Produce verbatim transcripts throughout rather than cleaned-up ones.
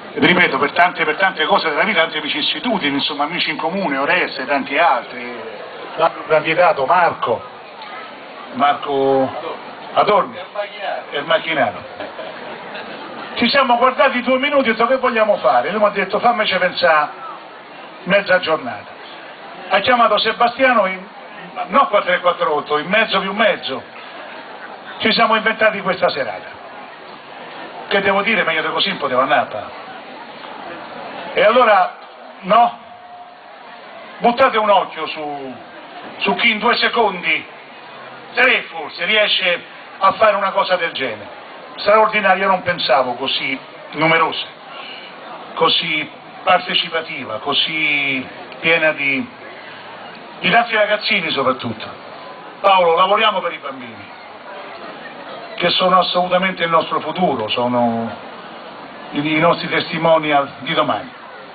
vi ripeto, per tante, per tante cose della vita, tante vicissitudini, insomma, amici in comune, Oreste e tanti altri, l'altro candidato Marco, Marco Adorni, e il macchinario. Ci siamo guardati due minuti e ho detto che vogliamo fare? Lui mi ha detto fammici pensare mezza giornata. Ha chiamato Sebastiano, in, non quattro e quarantotto, in mezzo più mezzo. Ci siamo inventati questa serata. Che devo dire, meglio di così non poteva andare. E allora, no? Buttate un occhio su, su chi in due secondi, tre forse, riesce a fare una cosa del genere. Straordinaria, non pensavo così numerosa, così partecipativa, così piena di, di tanti ragazzini soprattutto. Paolo, lavoriamo per i bambini, che sono assolutamente il nostro futuro, sono i, i nostri testimonial di domani.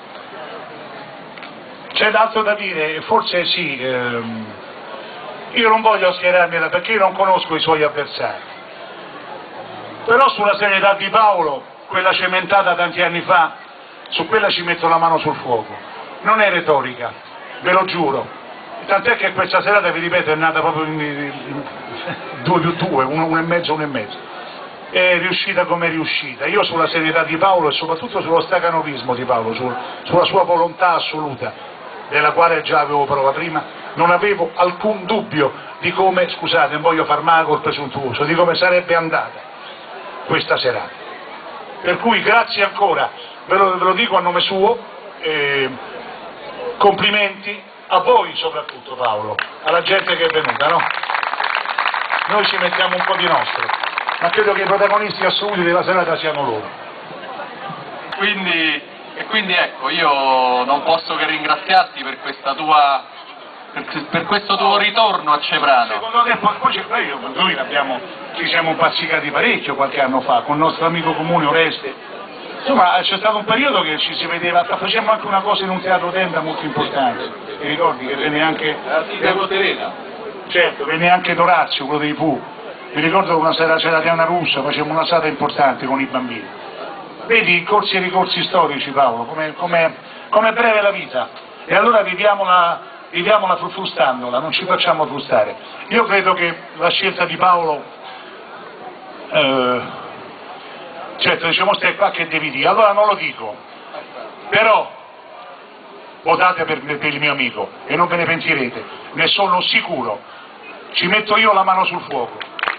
C'è d'altro da dire, forse sì, ehm, io non voglio schierarmi perché io non conosco i suoi avversari, però sulla serietà di Paolo, quella cementata tanti anni fa, su quella ci metto la mano sul fuoco. Non è retorica, ve lo giuro, tant'è che questa serata, vi ripeto, è nata proprio in, in due più due, uno, uno e mezzo, uno e mezzo. È riuscita come è riuscita. Io sulla serietà di Paolo e soprattutto sullo stacanovismo di Paolo, sul, sulla sua volontà assoluta, della quale già avevo prova prima, non avevo alcun dubbio di come, scusate, non voglio far male col presuntuoso, di come sarebbe andata questa serata. Per cui grazie ancora, ve lo, ve lo dico a nome suo, eh, complimenti a voi soprattutto Paolo, alla gente che è venuta, no? Noi ci mettiamo un po' di nostro, ma credo che i protagonisti assoluti della serata siano loro. Quindi, e quindi ecco, io non posso che ringraziarti per questa tua, per, per questo tuo ritorno a Ceprano. Secondo te, poi c'è io, noi abbiamo, ci siamo bazzicati parecchio qualche anno fa, con il nostro amico comune Oreste. Insomma, c'è stato un periodo che ci si vedeva, facemmo anche una cosa in un teatro tenda molto importante, ti ricordi che venne anche... Teatro Serena. Certo, venne anche Dorazio, quello dei Pooh. Mi ricordo che una sera c'era Diana Russa, facevamo una serata importante con i bambini. Vedi, corsi e ricorsi storici, Paolo, come, come, come breve la vita. E allora viviamola, viviamola frustandola, non ci facciamo frustare. Io credo che la scelta di Paolo, eh, certo, diciamo stai qua che devi dire, allora non lo dico, però votate per, per il mio amico e non ve ne pentirete, ne sono sicuro, ci metto io la mano sul fuoco.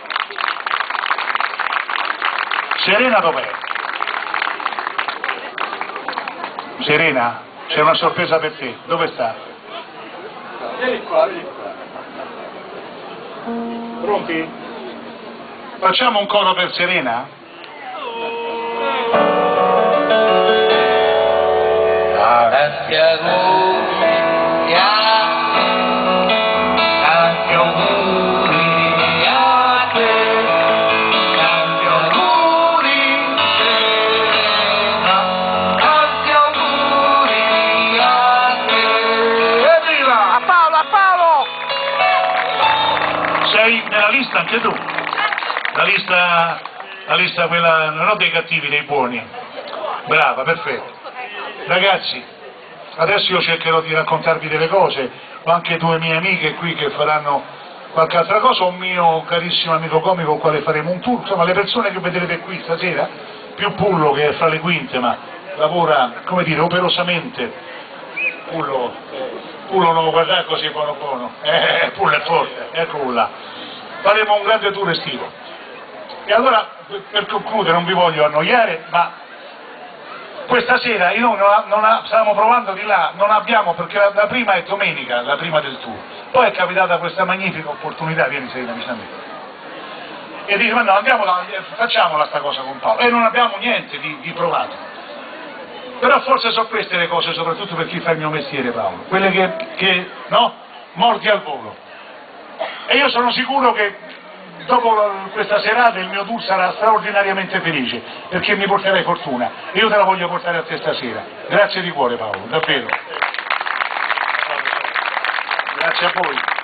Serena dov'è? Serena, c'è una sorpresa per te, dove sta? Vieni qua, vieni qua. Pronti? Facciamo un coro per Serena? Tanti auguri a te, tanti auguri a te, tanti auguri Serena, tanti auguri a te. Evviva! A Paolo, a Paolo! Sei nella lista anche tu? La lista, la lista quella, non dei cattivi, dei buoni. Brava, perfetto. Ragazzi, adesso io cercherò di raccontarvi delle cose, ho anche due mie amiche qui che faranno qualche altra cosa, un mio carissimo amico comico con il quale faremo un tour, insomma le persone che vedrete qui stasera, più Pullo che è fra le quinte ma lavora, come dire, operosamente. Pullo, Pullo non lo guardare così buono buono, eh, Pullo è forte, eccolo là. Faremo un grande tour estivo. E allora, per concludere, non vi voglio annoiare, ma questa sera noi non, non ha, stavamo provando di là, non abbiamo, perché la, la prima è domenica, la prima del tour, poi è capitata questa magnifica opportunità, vieni Serena vicino a me, e dice ma no, andiamo là, facciamola sta cosa con Paolo, e non abbiamo niente di, di provato, però forse sono queste le cose, soprattutto per chi fa il mio mestiere Paolo, quelle che, che no, mordi al volo, e io sono sicuro che dopo questa serata il mio tour sarà straordinariamente felice, perché mi porterai fortuna, e io te la voglio portare a te stasera. Grazie di cuore Paolo, davvero. Grazie a voi.